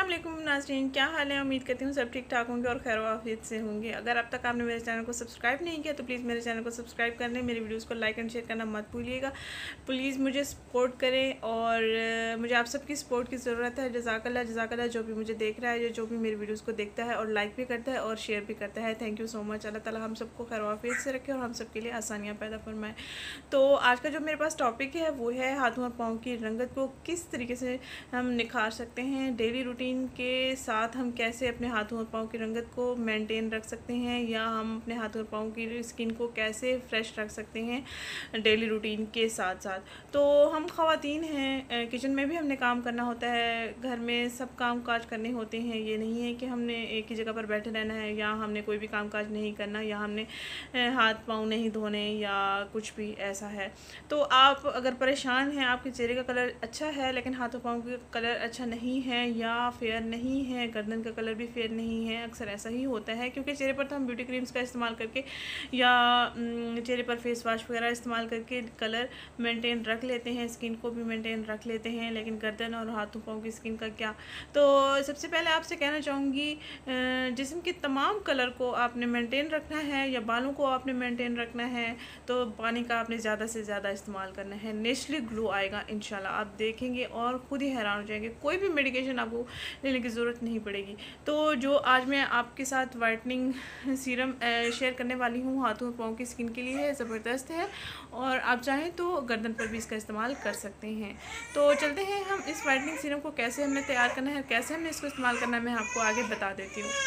अस्सलाम वालेकुम नाज़रीन, क्या हाल है। उम्मीद करती हूँ सब ठीक ठाक होंगे और खैर आफियत से होंगे। अगर अब तक आपने मेरे चैनल को सब्सक्राइब नहीं किया तो प्लीज़ मेरे चैनल को सब्सक्राइब कर लें, मेरी वीडियोस को लाइक एंड शेयर करना मत भूलिएगा। प्लीज़ मुझे सपोर्ट करें और मुझे आप सबकी सपोर्ट की ज़रूरत है। जज़ाकल्लाह जो भी मुझे देख रहा है, जो भी मेरी वीडियोज़ को देखता है और लाइक भी करता है और शेयर भी करता है, thank you so much. Allah ताला हम सबको खैर आफियत से रखे और हम सब के लिए आसानियाँ पैदा फरमाए। तो आज का जो मेरे पास टॉपिक है वो है हाथों और पाँव की रंगत को किस तरीके से हम निखार सकते हैं। डेली रूटीन के साथ हम कैसे अपने हाथों और पाँव की रंगत को मेंटेन रख सकते हैं, या हम अपने हाथों और पाँव की स्किन को कैसे फ्रेश रख सकते हैं डेली रूटीन के साथ साथ। तो हम ख़वातीन हैं, किचन में भी हमने काम करना होता है, घर में सब काम काज करने होते हैं। ये नहीं है कि हमने एक ही जगह पर बैठे रहना है, या हमने कोई भी काम काज नहीं करना, या हमने हाथ पाँव नहीं धोने या कुछ भी ऐसा है। तो आप अगर परेशान हैं, आपके चेहरे का कलर अच्छा है लेकिन हाथों पाँव का कलर अच्छा नहीं है, या फेयर नहीं है, गर्दन का कलर भी फेयर नहीं है, अक्सर ऐसा ही होता है क्योंकि चेहरे पर तो हम ब्यूटी क्रीम्स का इस्तेमाल करके या चेहरे पर फेस वॉश वगैरह इस्तेमाल करके कलर मेंटेन रख लेते हैं, स्किन को भी मेंटेन रख लेते हैं, लेकिन गर्दन और हाथों पाँव की स्किन का क्या। तो सबसे पहले आपसे कहना चाहूँगी, जिस्म के तमाम कलर को आपने मेंटेन रखना है या बालों को आपने मेंटेन रखना है तो पानी का आपने ज़्यादा से ज़्यादा इस्तेमाल करना है। नेचुरली ग्लो आएगा इंशाल्लाह, आप देखेंगे और ख़ुद ही हैरान हो जाएंगे। कोई भी मेडिकेशन आपको लेने की ज़रूरत नहीं पड़ेगी। तो जो आज मैं आपके साथ वाइटनिंग सीरम शेयर करने वाली हूँ हाथों और पाँव की स्किन के लिए, है ज़बरदस्त है और आप चाहें तो गर्दन पर भी इसका इस्तेमाल कर सकते हैं। तो चलते हैं हम इस वाइटनिंग सीरम को कैसे हमने तैयार करना है, कैसे हमने इसको इस्तेमाल करना है, मैं आपको आगे बता देती हूँ।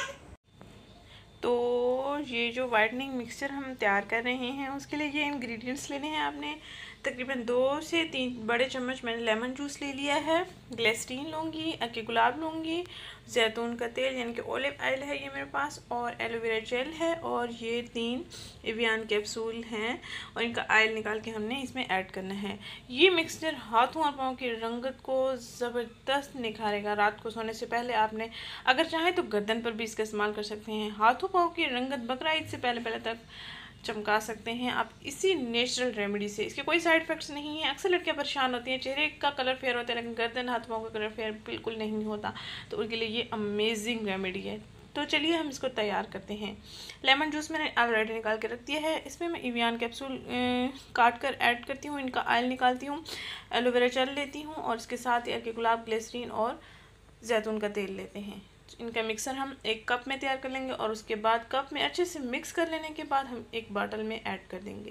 तो ये जो वाइटनिंग मिक्सचर हम तैयार कर रहे हैं उसके लिए ये इंग्रेडिएंट्स लेने हैं आपने। तकरीबन 2 से 3 बड़े चम्मच मैंने लेमन जूस ले लिया है, ग्लिसरीन लूँगी, अक्की गुलाब लूँगी, जैतून का तेल यानी कि ऑलिव ऑयल है ये मेरे पास, और एलोवेरा जेल है, और ये 3 एवियन कैप्सूल हैं और इनका ऑयल निकाल के हमने इसमें ऐड करना है। ये मिक्सचर हाथों और पाँव की रंगत को ज़बरदस्त निखारेगा। रात को सोने से पहले आपने अगर चाहें तो गर्दन पर भी इसका इस्तेमाल कर सकते हैं। हाथों पाँव की रंगत बकरा ईद से पहले तक चमका सकते हैं आप इसी नेचुरल रेमेडी से। इसके कोई साइड इफ़ेक्ट्स नहीं है। अक्सर लड़कियां परेशान होती हैं, चेहरे का कलर फेयर होता है लेकिन गर्दन हाथ पाँव का कलर फेयर बिल्कुल नहीं होता, तो उनके लिए ये अमेजिंग रेमेडी है। तो चलिए हम इसको तैयार करते हैं। लेमन जूस मैंने ऑलरेडी निकाल के रख दिया है, इसमें मैं एवियन कैप्सूल काट कर ऐड करती हूँ, इनका ऑयल निकालती हूँ, एलोवेरा जेल लेती हूँ और इसके साथ ही गुलाब, ग्लिसरीन और जैतून का तेल लेते हैं। इनका मिक्सर हम 1 कप में तैयार कर लेंगे और उसके बाद कप में अच्छे से मिक्स कर लेने के बाद हम एक बॉटल में ऐड कर देंगे।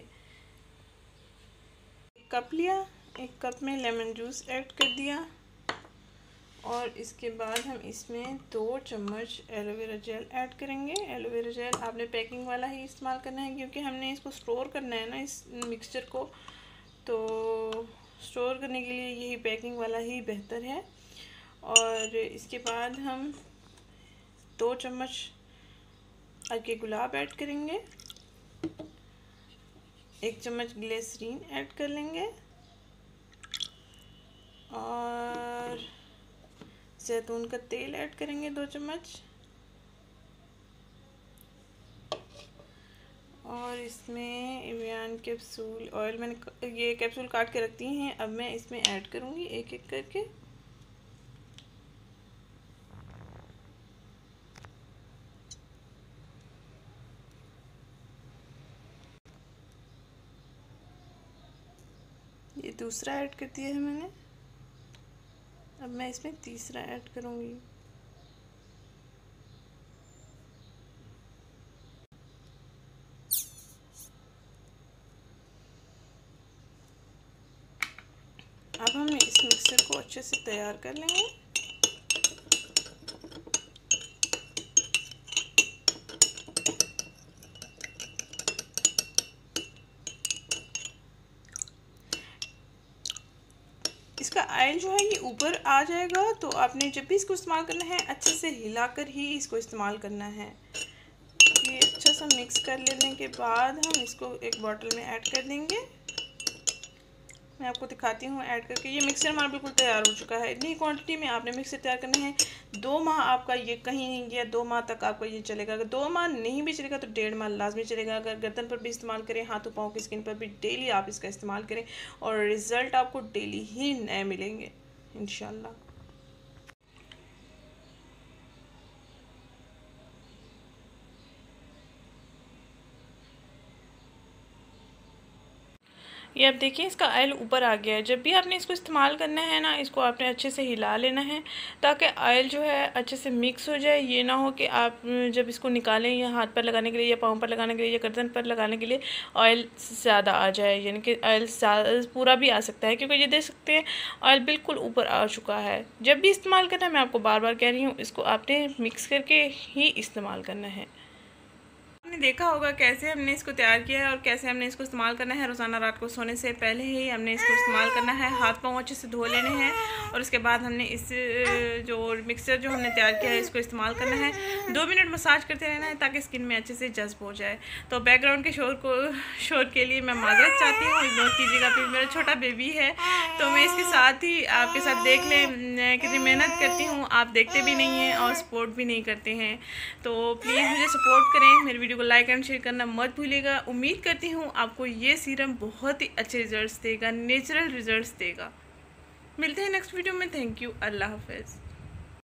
1 कप लिया, 1 कप में लेमन जूस ऐड कर दिया और इसके बाद हम इसमें 2 चम्मच एलोवेरा जेल ऐड करेंगे। एलोवेरा जेल आपने पैकिंग वाला ही इस्तेमाल करना है क्योंकि हमने इसको स्टोर करना है ना इस मिक्सचर को, तो स्टोर करने के लिए यही पैकिंग वाला ही बेहतर है। और इसके बाद हम 2 चम्मच अक्की गुलाब ऐड करेंगे, 1 चम्मच ग्लिसरीन ऐड कर लेंगे और जैतून का तेल ऐड करेंगे 2 चम्मच, और इसमें एवियन कैप्सूल ऑयल मैंने ये कैप्सूल काट के रखती हैं, अब मैं इसमें ऐड करूँगी एक एक करके। ये दूसरा ऐड कर दिया है मैंने, अब मैं इसमें तीसरा ऐड करूँगी। अब हम इस मिक्सर को अच्छे से तैयार कर लेंगे। इसका ऑयल जो है ये ऊपर आ जाएगा, तो आपने जब भी इसको इस्तेमाल करना है अच्छे से हिलाकर ही इसको इस्तेमाल करना है। ये अच्छा सा मिक्स कर लेने के बाद हम इसको एक बॉटल में ऐड कर देंगे। मैं आपको दिखाती हूँ ऐड करके। ये मिक्सर हमारा बिल्कुल तैयार हो चुका है। इतनी क्वांटिटी में आपने मिक्सर तैयार करना है। 2 माह आपका ये कहीं या 2 माह तक आपका ये चलेगा। अगर 2 माह नहीं भी चलेगा तो 1.5 माह लाजमी चलेगा। अगर गर्दन पर भी इस्तेमाल करें, हाथों पाँव की स्किन पर भी डेली आप इसका इस्तेमाल करें और रिज़ल्ट आपको डेली ही नए मिलेंगे इंशाल्लाह। ये आप देखिए इसका ऑयल ऊपर आ गया है। जब भी आपने इसको इस्तेमाल करना है ना, इसको आपने अच्छे से हिला लेना है ताकि ऑयल जो है अच्छे से मिक्स हो जाए। ये ना हो कि आप जब इसको निकालें या हाथ पर लगाने के लिए या पाँव पर लगाने के लिए या गर्दन पर लगाने के लिए ऑयल ज़्यादा आ जाए, यानी कि ऑयल पूरा भी आ सकता है, क्योंकि ये देख सकते हैं ऑयल बिल्कुल ऊपर आ चुका है। जब भी इस्तेमाल करना है, मैं आपको बार बार कह रही हूँ, इसको आपने मिक्स करके ही इस्तेमाल करना है। आपने देखा होगा कैसे हमने इसको तैयार किया है और कैसे हमने इसको इस्तेमाल करना है। रोज़ाना रात को सोने से पहले ही हमने इसको इस्तेमाल करना है। हाथ पाँव अच्छे से धो लेने हैं और उसके बाद हमने इस जो मिक्सचर जो हमने तैयार किया है इसको इस्तेमाल करना है। 2 मिनट मसाज करते रहना है ताकि स्किन में अच्छे से जज्ब हो जाए। तो बैकग्राउंड के शोर के लिए मैं माजरत चाहती हूँ, इग्नोर कीजिएगा। फिर मेरा छोटा बेबी है तो मैं इसके साथ ही आपके साथ देख लें कितनी मेहनत करती हूँ, आप देखते भी नहीं हैं और सपोर्ट भी नहीं करते हैं। तो प्लीज़ मुझे सपोर्ट करें, मेरी वीडियो को लाइक एंड शेयर करना मत भूलिएगा। उम्मीद करती हूँ आपको ये सीरम बहुत ही अच्छे रिजल्ट्स देगा, नेचुरल रिजल्ट्स देगा। मिलते हैं नेक्स्ट वीडियो में। थैंक यू, अल्लाह हाफ़िज़।